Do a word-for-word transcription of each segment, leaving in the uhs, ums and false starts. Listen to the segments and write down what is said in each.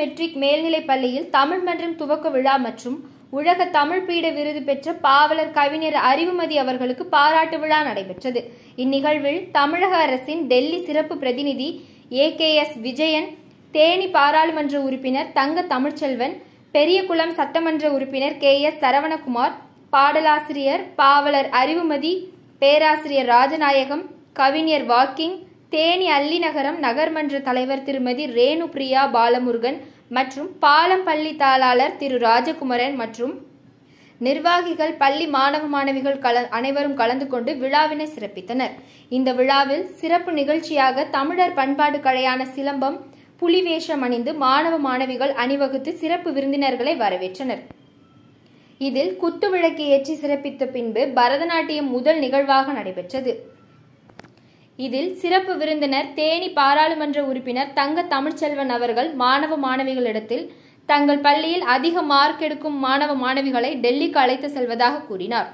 Matric மேல்நிலைப் பள்ளியில் தமிழ் மன்றம் துவக்க விழா மற்றும் உலக தமிழ் பீட விருது பெற்ற பாவலர் கவிஞர் அறிவுமதி அவர்களுக்கு பாராட்டு விழா நடைபெற்றது. இந்நிகழ்வில் தமிழக அரசின் டெல்லி சிறப்பு பிரதிநிதி A K S Vijayan, Theni பாராளுமன்ற உறுப்பினர் தங்க தமிழ்ச்செல்வன், பெரியகுளம் சட்டமன்ற உறுப்பினர் கே எஸ் சரவணகுமார், பாடலாசிரியர் பாவலர் அறிவுமதி, பேராசிரியர் ராஜநாயகம், கவிஞர் வாக்கிங், தேனி அல்லிநகரம் நகர்மன்ற தலைவர் திருமதி ரேணு பிரியா பாலமுருகன் மற்றும் பாலம் பள்ளி தாளாளர் திரு ராஜகுமரன் மற்றும் நிர்வாகிகள், பள்ளி மாணவ மாணவிகள் அனைவரும் கலந்து கொண்டு விழாவினை சிறப்பித்தனர். இந்த விழாவில் சிறப்பு நிகழ்ச்சியாக தமிழர் பண்பாடு கலையான சிலம்பம், புலிவேஷம் அணிந்து மாணவ மாணவிகள் அணிவகுத்து சிறப்பு விருந்தினர்களை வரவேற்றனர். இதில் குத்து விளக்கு ஏற்றி சிறப்பித்த பின்பு பரதநாட்டியம் முதல் நிகழ்வாக நடைபெற்றது. இதில் சிறப்பு விருந்தினர் தேனி பாராளுமன்ற உறுப்பினர் தங்க தமிழ்ச்செல்வன் அவர்கள் மாணவ மாணவிகளிடத்தில் தங்கள் பள்ளியில் அதிக மார்க் எடுக்கும் மாணவ மாணவிகளை டெல்லிக்கு அழைத்து செல்வதாக கூறினார்.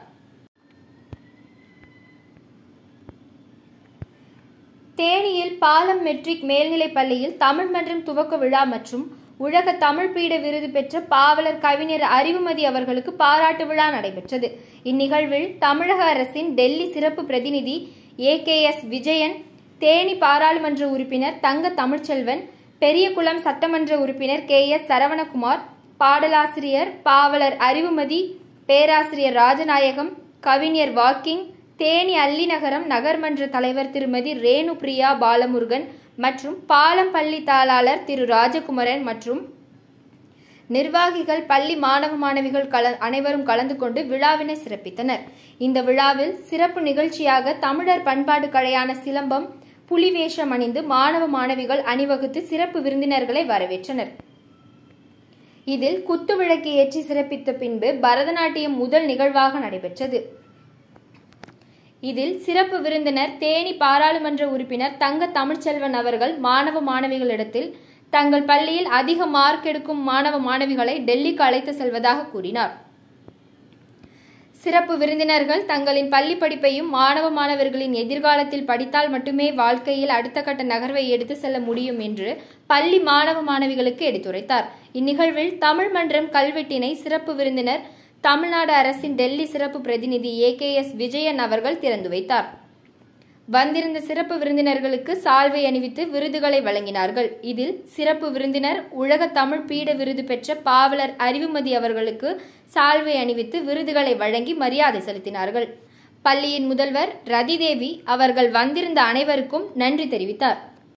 தேனியில் பாலம் மெட்ரிக் மேல்நிலைப் பள்ளியில் தமிழ் மன்றம் துவக்க விழா மற்றும் உலக தமிழ் பீட விருது பெற்ற பாவலர் கவிஞர் அறிவுமதி அவர்களுக்கு பாராட்டு விழா நடைபெற்றது. இந்நிகழ்வில் தமிழக அரசின் டெல்லி சிறப்பு பிரதிநிதி A K S Vijayan, Theni பாராளுமன்ற உறுப்பினர் தங்க தமிழ்ச்செல்வன், பெரியகுளம் சட்டமன்ற உறுப்பினர் கே எஸ் சரவணகுமார், பாடலாசிரியர் பாவலர் அறிவுமதி, பேராசிரியர் ராஜநாயகம், கவிஞர் வாக்கிங், தேனி அல்லிநகரம் நகர்மன்ற தலைவர் திருமதி ரேணு பிரியா பாலமுருகன் மற்றும் பாலம் பள்ளி தாளாளர் திரு ராஜகுமரன் மற்றும் நிர்வாகிகள், பள்ளி மாணவ மாணவிகள் அனைவரும் கலந்து கொண்டு விழாவினை சிறப்பித்தனர். இந்த விழாவில் சிறப்பு நிகழ்ச்சியாக தமிழர் பண்பாடு கலையான சிலம்பம், புலிவேஷம் அணிந்து மாணவ மாணவிகள் அணிவகுத்து சிறப்பு விருந்தினர்களை வரவேற்றனர். இதில் குத்து விளக்கு ஏற்றி சிறப்பித்த பின்பு பரதநாட்டியம் முதல் நிகழ்வாக நடைபெற்றது. இதில் சிறப்பு விருந்தினர் தேனி பாராளுமன்ற உறுப்பினர் தங்க தமிழ்ச்செல்வன் அவர்கள் மாணவ மாணவிகளிடத்தில் தங்கள் பள்ளியில் அதிக மார்க் எடுக்கும் மாணவ மாணவிகளை டெல்லிக்கு அழைத்து செல்வதாக கூறினார். சிறப்பு விருந்தினர்கள் தங்களின் பள்ளி படிப்பையும் மாணவ மாணவர்களின் எதிர்காலத்தில் படித்தால் மட்டுமே வாழ்க்கையில் அடுத்த கட்ட நகர்வை எடுத்து செல்ல முடியும் என்று பள்ளி மாணவ மாணவிகளுக்கு எடுத்துரைத்தார். இந்நிகழ்வில் தமிழ் மன்றம் கல்வெட்டினை சிறப்பு விருந்தினர் தமிழ்நாடு அரசின் டெல்லி சிறப்பு பிரதிநிதி ஏ கே எஸ் விஜயன் அவர்கள் திறந்து வைத்தார். வந்திருந்த சிறப்பு விருந்தினர்களுக்கு சால்வை அணிவித்து விருதுகளை வழங்கினார்கள். இதில் சிறப்பு விருந்தினர் உலக தமிழ் பீட விருது பெற்ற பாவலர் அறிவுமதி அவர்களுக்கு சால்வை அணிவித்து விருதுகளை வழங்கி மரியாதை செலுத்தினார்கள். பள்ளியின் முதல்வர் ரதிதேவி அவர்கள் வந்திருந்த அனைவருக்கும் நன்றி தெரிவித்தார்.